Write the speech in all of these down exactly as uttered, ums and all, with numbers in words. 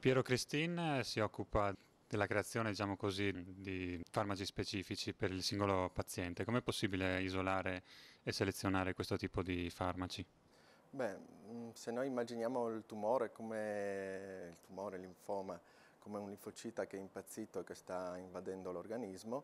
Piero Cristin si occupa della creazione, diciamo così, di farmaci specifici per il singolo paziente. Com'è possibile isolare e selezionare questo tipo di farmaci? Beh, mh, se noi immaginiamo il tumore come il tumore, il linfoma, come un linfocita che è impazzito e che sta invadendo l'organismo,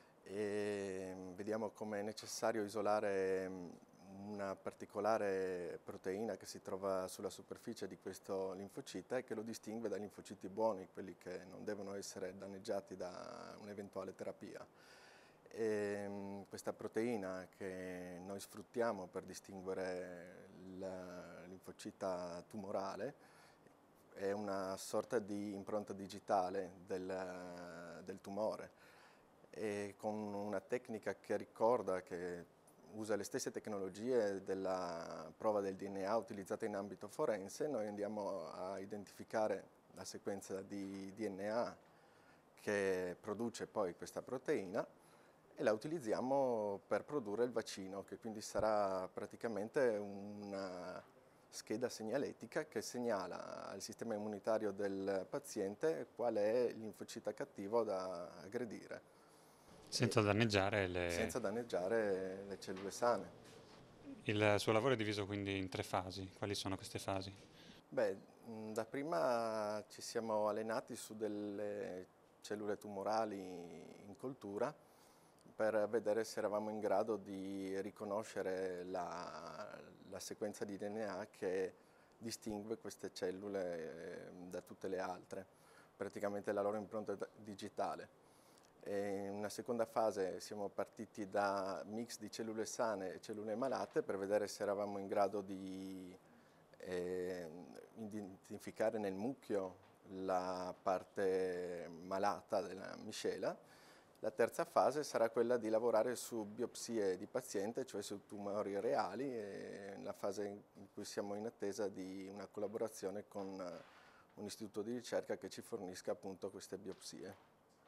e mh, vediamo come è necessario isolare mh, una particolare proteina che si trova sulla superficie di questo linfocita e che lo distingue dai linfociti buoni, quelli che non devono essere danneggiati da un'eventuale terapia. E, mh, questa proteina che noi sfruttiamo per distinguere il linfocita tumorale è una sorta di impronta digitale del, del tumore e con una tecnica che ricorda, che usa le stesse tecnologie della prova del D N A utilizzata in ambito forense, noi andiamo a identificare la sequenza di D N A che produce poi questa proteina e la utilizziamo per produrre il vaccino, che quindi sarà praticamente una scheda segnaletica che segnala al sistema immunitario del paziente qual è il linfocita cattivo da aggredire, e Senza danneggiare le... senza danneggiare le cellule sane. Il suo lavoro è diviso quindi in tre fasi. Quali sono queste fasi? Beh, mh, da prima ci siamo allenati su delle cellule tumorali in coltura per vedere se eravamo in grado di riconoscere la, la sequenza di D N A che distingue queste cellule eh, da tutte le altre, praticamente la loro impronta da- digitale. E in una seconda fase siamo partiti da mix di cellule sane e cellule malate per vedere se eravamo in grado di eh, identificare nel mucchio la parte malata della miscela. La terza fase sarà quella di lavorare su biopsie di paziente, cioè su tumori reali, e la fase in cui siamo in attesa di una collaborazione con un istituto di ricerca che ci fornisca appunto queste biopsie.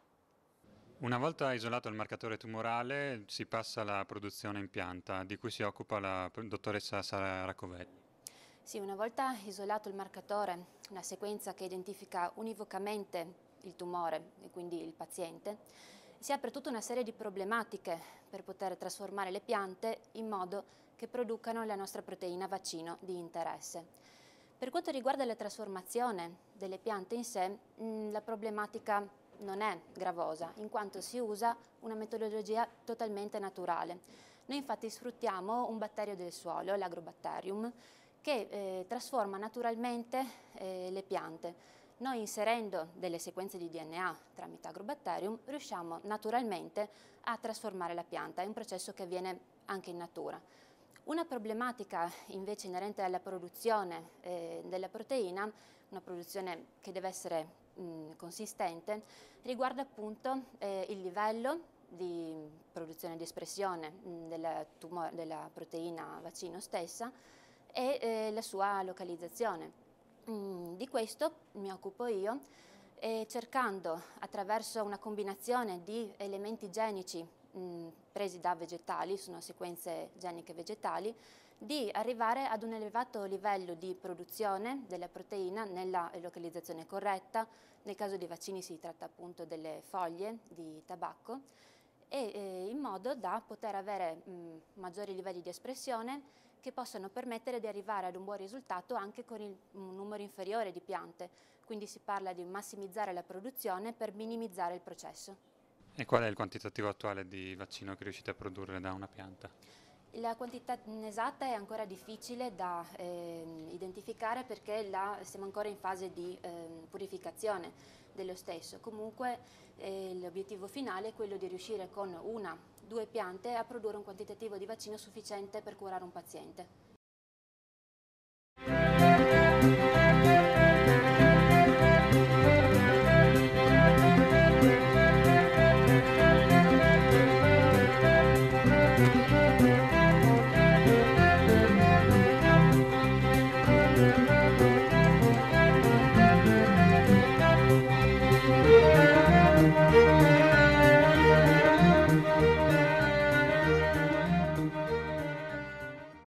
Una volta isolato il marcatore tumorale si passa alla produzione in pianta, di cui si occupa la dottoressa Sara Racovelli. Sì, una volta isolato il marcatore, una sequenza che identifica univocamente il tumore e quindi il paziente, si apre tutta una serie di problematiche per poter trasformare le piante in modo che producano la nostra proteina vaccino di interesse. Per quanto riguarda la trasformazione delle piante in sé, mh, la problematica non è gravosa, in quanto si usa una metodologia totalmente naturale. Noi infatti sfruttiamo un batterio del suolo, l'Agrobatterium, che eh, trasforma naturalmente eh, le piante. Noi inserendo delle sequenze di D N A tramite Agrobatterium riusciamo naturalmente a trasformare la pianta, è un processo che avviene anche in natura. Una problematica invece inerente alla produzione eh, della proteina, una produzione che deve essere mh, consistente, riguarda appunto eh, il livello di produzione di espressione mh, della, tumor- della proteina vaccino stessa e eh, la sua localizzazione. Mm, di questo mi occupo io, eh, cercando attraverso una combinazione di elementi genici mh, presi da vegetali, sono sequenze geniche vegetali, di arrivare ad un elevato livello di produzione della proteina nella localizzazione corretta. Nel caso dei vaccini si tratta appunto delle foglie di tabacco, e eh, in modo da poter avere mh, maggiori livelli di espressione che possano permettere di arrivare ad un buon risultato anche con il, un numero inferiore di piante. Quindi si parla di massimizzare la produzione per minimizzare il processo. E qual è il quantitativo attuale di vaccino che riuscite a produrre da una pianta? La quantità esatta è ancora difficile da eh, identificare perché la, siamo ancora in fase di eh, purificazione dello stesso. Comunque eh, l'obiettivo finale è quello di riuscire con una, due piante a produrre un quantitativo di vaccino sufficiente per curare un paziente.